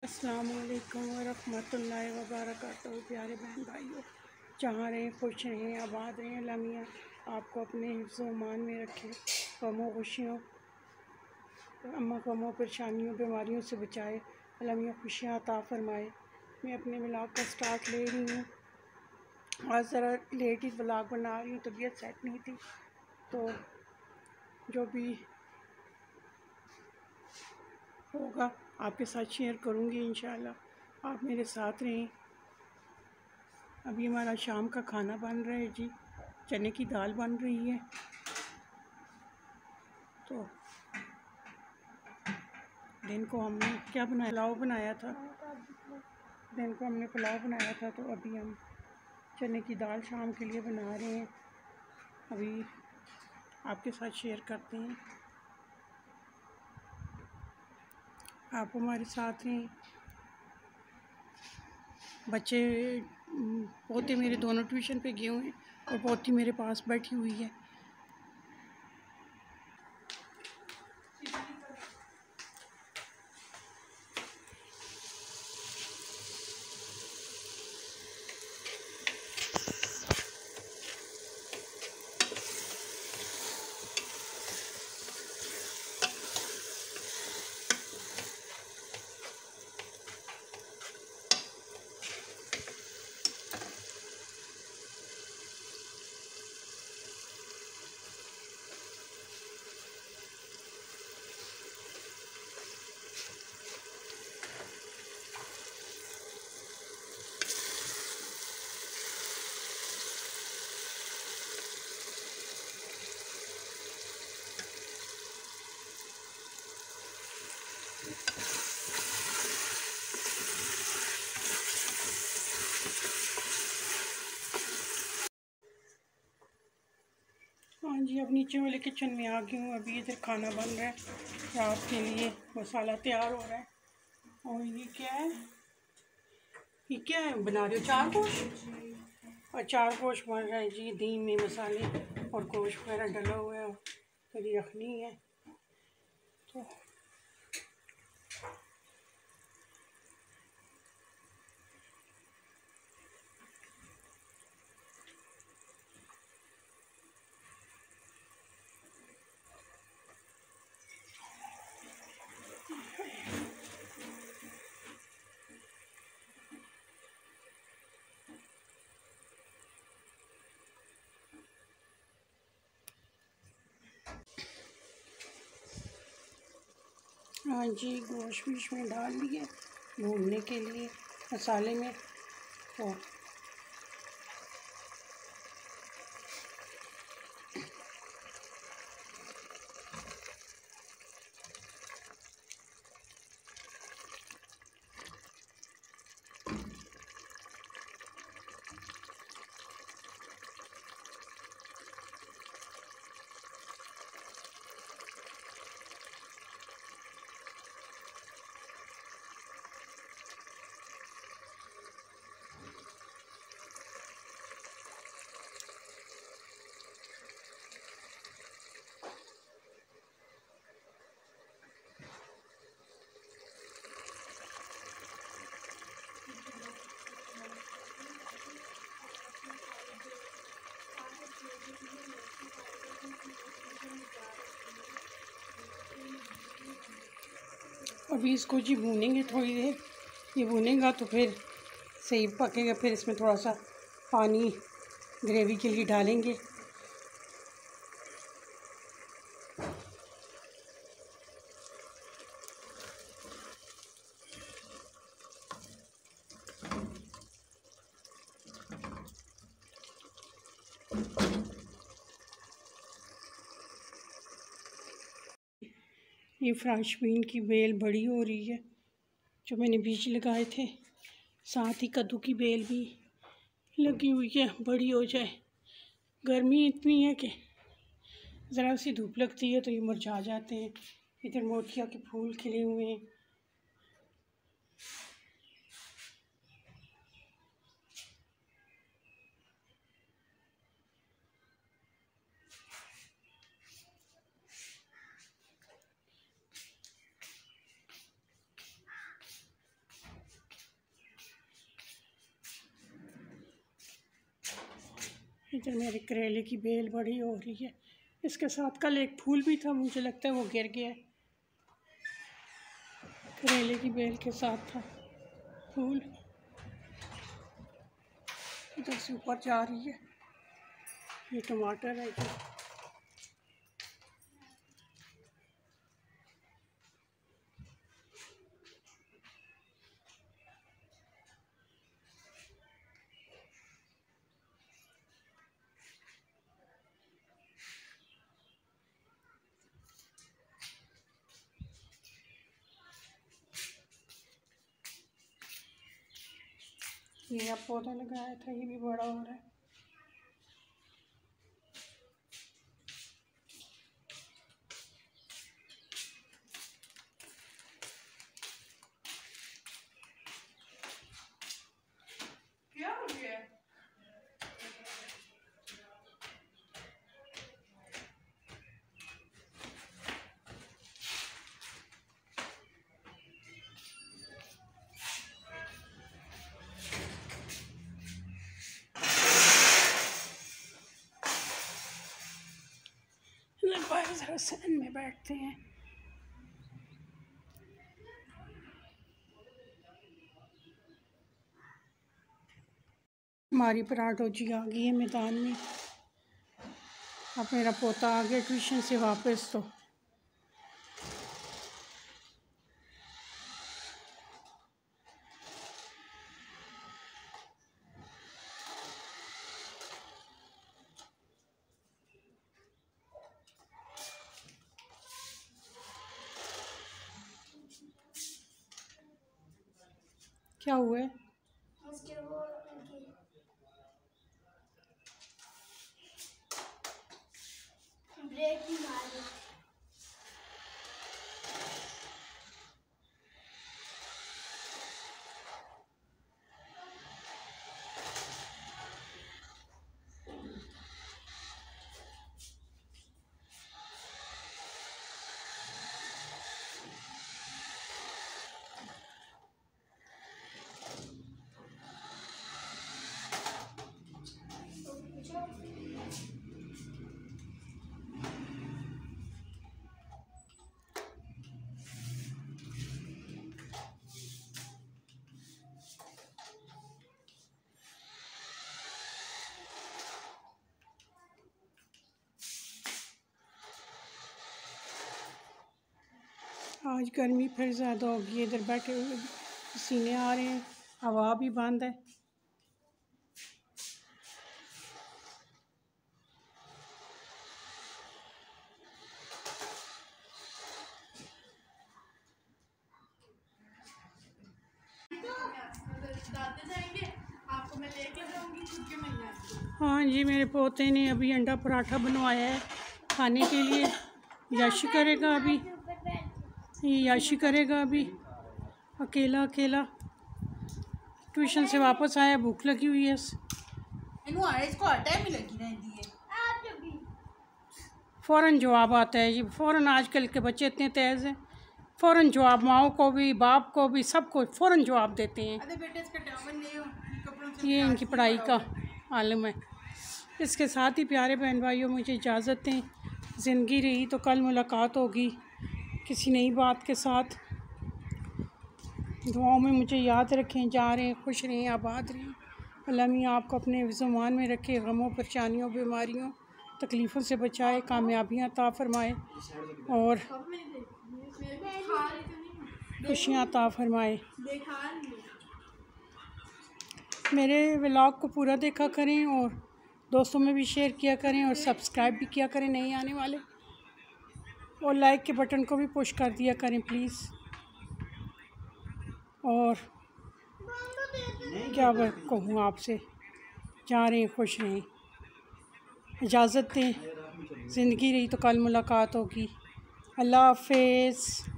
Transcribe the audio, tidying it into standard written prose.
अस्सलामुअलैकुम वरहमतुल्लाहि वबरकातुहू। प्यारे बहन भाइयों, जहाँ रहें खुश रहें, आबाद रहें। अल्लाह मियाँ आपको अपने हिफ्ज़-ओ-मान में रखें, गमों खुशियों गमों परेशानियों बीमारियों से बचाए। अल्लाह मियाँ खुशियाँ अता फ़रमाए। मैं अपने व्लॉग का स्टार्ट ले रही हूँ। आज ज़रा लेट ही व्लॉग बना रही हूँ, तबीयत सेट नहीं थी, तो जो भी होगा आपके साथ शेयर करूँगी इंशाल्लाह। आप मेरे साथ रहें। अभी हमारा शाम का खाना बन रहा है जी, चने की दाल बन रही है। तो दिन को हमने क्या बनाया, पुलाव बनाया था। दिन को हमने पुलाव बनाया था, तो अभी हम चने की दाल शाम के लिए बना रहे हैं। अभी आपके साथ शेयर करते हैं, आप हमारे साथ हैं। बच्चे पोते मेरे दोनों ट्यूशन पे गए हुए हैं और पोती मेरे पास बैठी हुई है। हाँ जी, अब नीचे वाले किचन में आ गई हूँ। अभी इधर खाना बन रहा है, रात के लिए मसाला तैयार हो रहा है। और ये क्या है, ये क्या है बना रहे हो? चार गोश्त। और चार गोश्त बन रहा है जी, दही में मसाले और गोश्त वगैरह डला हुआ है, करी रखनी है। तो हाँ जी, गोश्त बीच में डाल दिए भूनने के लिए मसाले में। तो अभी इसको जी भूनेंगे थोड़ी देर। ये भुनेगा तो फिर सही पकेगा। फिर इसमें थोड़ा सा पानी ग्रेवी के लिए डालेंगे। ये फ्रेंच बीन की बेल बड़ी हो रही है, जो मैंने बीज लगाए थे। साथ ही कद्दू की बेल भी लगी हुई है, बड़ी हो जाए। गर्मी इतनी है कि ज़रा सी धूप लगती है तो ये मुरझा जाते हैं। इधर मोतिया के फूल खिले हुए हैं। इधर मेरे करेले की बेल बड़ी हो रही है। इसके साथ कल एक फूल भी था, मुझे लगता है वो गिर गया है। करेले की बेल के साथ था फूल। इधर से ऊपर जा रही है। ये टमाटर है जी। ये अब पौधा लगाया था, ये भी बड़ा हो रहा है। क्या हो गया? ज़रा सन में बैठते हैं। हमारी पराठो जी आ गई है मैदान में। अब मेरा पोता आ गया ट्यूशन से वापस। तो क्या हुआ है? ब्रेक ही मारी। आज गर्मी फिर ज़्यादा होगी। इधर बैठे हुए पसीने आ रहे हैं, हवा भी बंद है। हाँ जी, मेरे पोते ने अभी अंडा पराठा बनवाया है खाने के लिए। याशी करेगा अभी, ये याशी करेगा अभी अकेला अकेला। ट्यूशन से वापस आया, भूख लगी हुई है। फ़ौरन जवाब आता है जी, फ़ौरन। आजकल के बच्चे इतने तेज़ हैं, फ़ौरन जवाब। माओ को भी, बाप को भी, सबको फ़ौरन जवाब देते हैं। ये इनकी पढ़ाई का आलम है। इसके साथ ही प्यारे बहन भाइयों, मुझे इजाज़त दें। ज़िंदगी रही तो कल मुलाकात होगी किसी नई बात के साथ। दुआओं में मुझे याद रखें। जा रहे हैं, खुश रहें, आबाद रहें। अल्लाह मियां आपको अपने ज़ुबान में रखे, गमों, परेशानियों, बीमारियों, तकलीफ़ों से बचाए, कामयाबियाँ अता फरमाए और खुशियाँ अता फरमाए। मेरे व्लॉग को पूरा देखा करें और दोस्तों में भी शेयर किया करें और सब्सक्राइब भी किया करें नए आने वाले, और लाइक के बटन को भी पुश कर दिया करें प्लीज़। और क्या कहूँ आपसे, जा रहे हैं, खुश रहें, इजाज़त दें। ज़िंदगी रही तो कल मुलाकात होगी। अल्लाह हाफ़िज़।